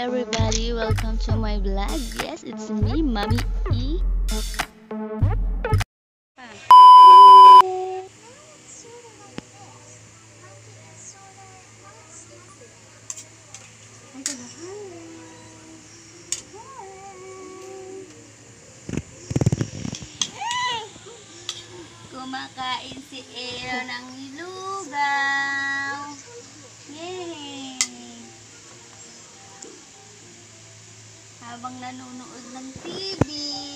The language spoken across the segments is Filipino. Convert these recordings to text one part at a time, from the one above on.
everybody, welcome to my vlog. Yes, it's me, Mommy E. Kumakain si Ero ng lugaw. Yay! Habang nanonood ng TV.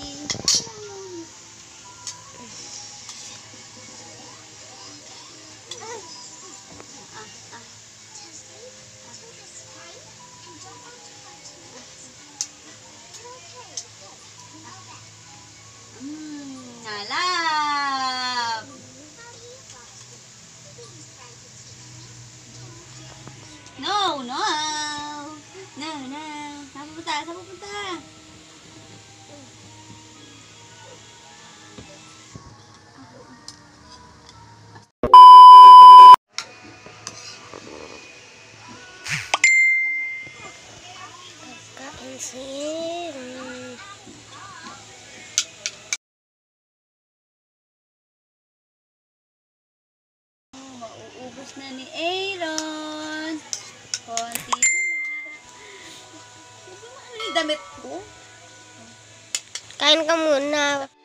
Nalap! No, no! No, no! Saan pupunta? Saan pupunta? Kain si Mauubos na ni Aaron. Konti na lang. Hindi mo ano yung damit ko? kain ka muna.